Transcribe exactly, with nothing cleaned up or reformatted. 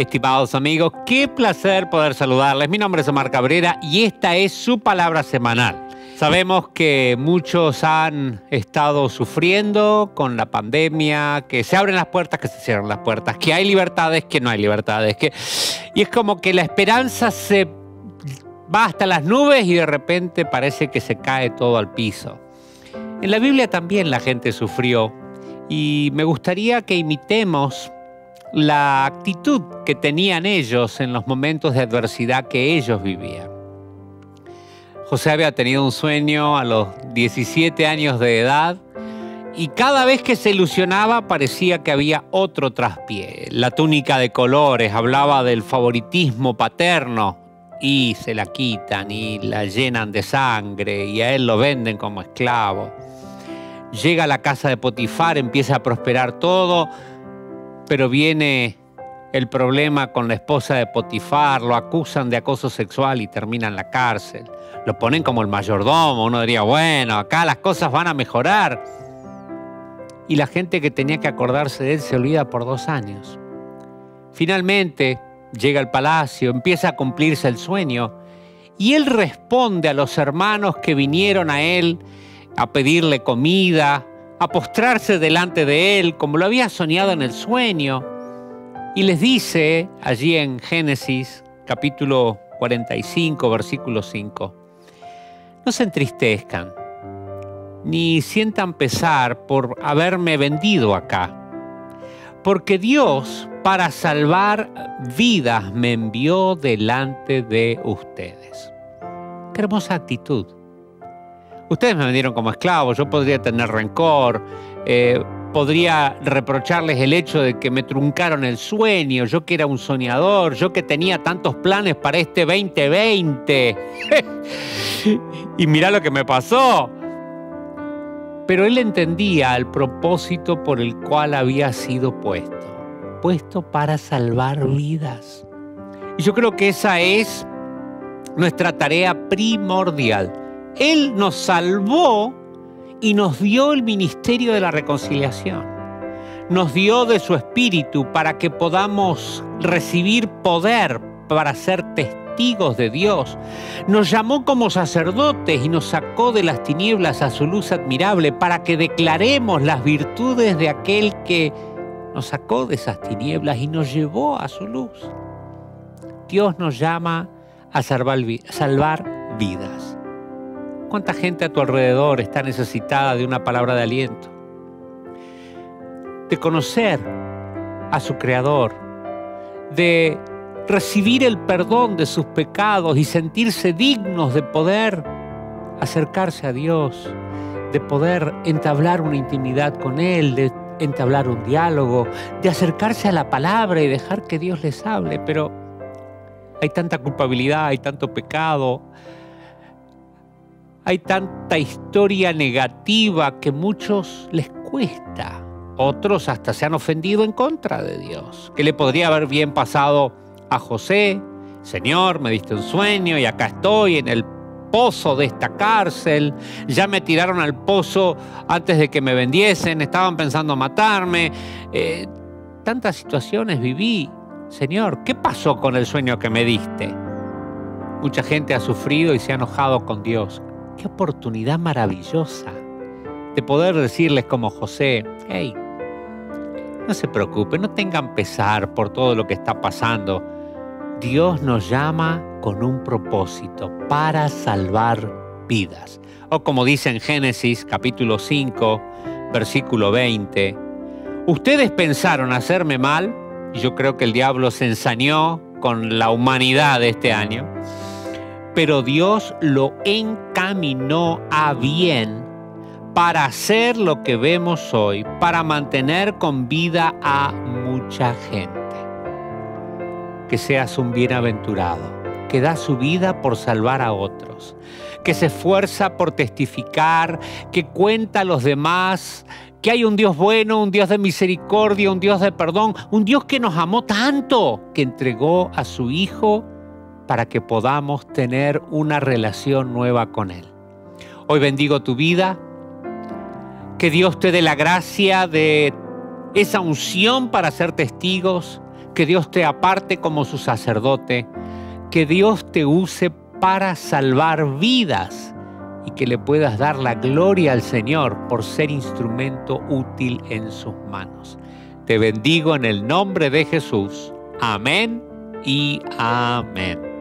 Estimados amigos, qué placer poder saludarles. Mi nombre es Omar Cabrera y esta es su palabra semanal. Sabemos que muchos han estado sufriendo con la pandemia, que se abren las puertas, que se cierran las puertas, que hay libertades, que no hay libertades. Que... Y es como que la esperanza se va hasta las nubes y de repente parece que se cae todo al piso. En la Biblia también la gente sufrió y me gustaría que imitemos la actitud que tenían ellos en los momentos de adversidad que ellos vivían. José había tenido un sueño a los diecisiete años de edad y cada vez que se ilusionaba parecía que había otro traspié. La túnica de colores hablaba del favoritismo paterno y se la quitan y la llenan de sangre y a él lo venden como esclavo. Llega a la casa de Potifar, empieza a prosperar todo, pero viene el problema con la esposa de Potifar, lo acusan de acoso sexual y termina en la cárcel. Lo ponen como el mayordomo, uno diría, bueno, acá las cosas van a mejorar. Y la gente que tenía que acordarse de él se olvida por dos años. Finalmente llega al palacio, empieza a cumplirse el sueño y él responde a los hermanos que vinieron a él a pedirle comida, a postrarse delante de él como lo había soñado en el sueño. Y les dice allí en Génesis capítulo cuarenta y cinco, versículo cinco, no se entristezcan, ni sientan pesar por haberme vendido acá, porque Dios para salvar vidas me envió delante de ustedes. Qué hermosa actitud. Ustedes me vendieron como esclavo, yo podría tener rencor, eh, podría reprocharles el hecho de que me truncaron el sueño, yo que era un soñador, yo que tenía tantos planes para este veinte veinte. Y mirá lo que me pasó. Pero él entendía el propósito por el cual había sido puesto, puesto para salvar vidas. Y yo creo que esa es nuestra tarea primordial. Él nos salvó y nos dio el ministerio de la reconciliación. Nos dio de su espíritu para que podamos recibir poder para ser testigos de Dios. Nos llamó como sacerdotes y nos sacó de las tinieblas a su luz admirable para que declaremos las virtudes de aquel que nos sacó de esas tinieblas y nos llevó a su luz. Dios nos llama a salvar, a salvar vidas. ¿Cuánta gente a tu alrededor está necesitada de una palabra de aliento? De conocer a su Creador, de recibir el perdón de sus pecados y sentirse dignos de poder acercarse a Dios, de poder entablar una intimidad con Él, de entablar un diálogo, de acercarse a la palabra y dejar que Dios les hable. Pero hay tanta culpabilidad, hay tanto pecado, hay tanta historia negativa que a muchos les cuesta. Otros hasta se han ofendido en contra de Dios. ¿Qué le podría haber bien pasado a José? Señor, me diste un sueño y acá estoy en el pozo de esta cárcel. Ya me tiraron al pozo antes de que me vendiesen. Estaban pensando matarme. Eh, tantas situaciones viví. Señor, ¿qué pasó con el sueño que me diste? Mucha gente ha sufrido y se ha enojado con Dios. Qué oportunidad maravillosa de poder decirles como José, hey, no se preocupen, no tengan pesar por todo lo que está pasando. Dios nos llama con un propósito para salvar vidas. O como dice en Génesis capítulo cinco, versículo veinte, ustedes pensaron hacerme mal, y yo creo que el diablo se ensañó con la humanidad de este año, pero Dios lo encaminó a bien para hacer lo que vemos hoy, para mantener con vida a mucha gente. Que seas un bienaventurado, que da su vida por salvar a otros, que se esfuerza por testificar, que cuenta a los demás que hay un Dios bueno, un Dios de misericordia, un Dios de perdón, un Dios que nos amó tanto, que entregó a su Hijo para que podamos tener una relación nueva con Él. Hoy bendigo tu vida, que Dios te dé la gracia de esa unción para ser testigos, que Dios te aparte como su sacerdote, que Dios te use para salvar vidas y que le puedas dar la gloria al Señor por ser instrumento útil en sus manos. Te bendigo en el nombre de Jesús. Amén y amén.